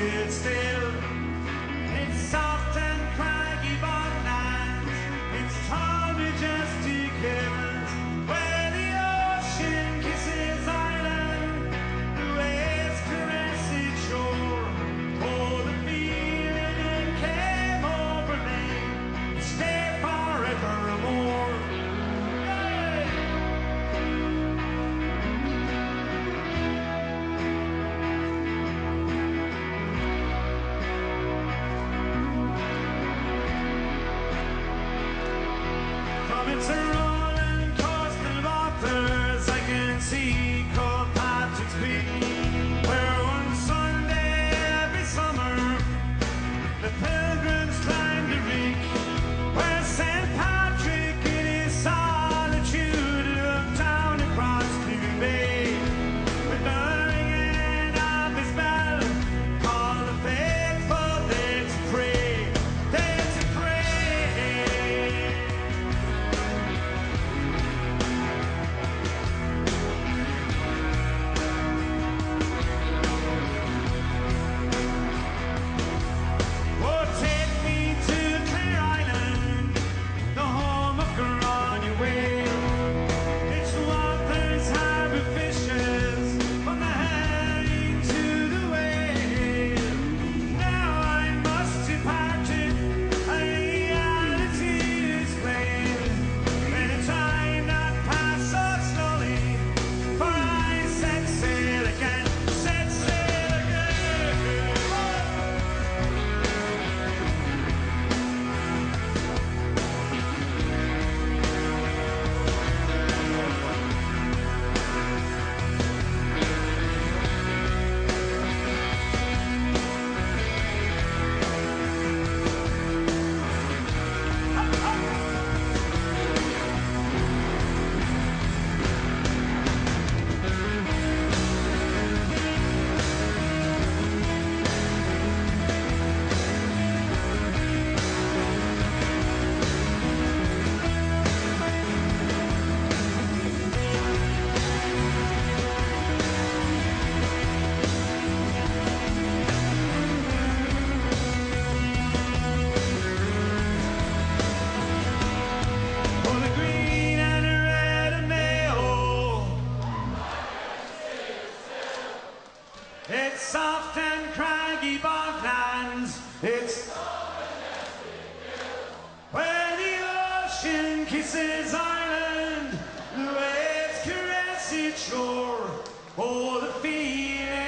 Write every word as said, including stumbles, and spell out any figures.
stood still. It's soft and craggy botlands, it's tall majestic heavens, where the ocean kisses island, the waves caress its shore. Oh, the feeling it came over me, stay forevermore. From its rolling coastal waters, I can see Cold Patrick's Peak, where one Sunday every summer the pilgrims climb the reek, where Saint Patrick in his solitude looked down across Blue Bay, with the ringing of his bell, called the faithful there to pray, there to pray. Oh, take me to Clear Island, the home of Garanya Whale. Its waters harbour fishes, from the herring to the whale. Now I must depart it, and reality is plain. In a time that passed so slowly, for I set sail again, set sail again. Oh, the green and the red and mayo, it's soft and craggy botlands, it's where the ocean kisses island, the waves caress its shore. Oh, the feeling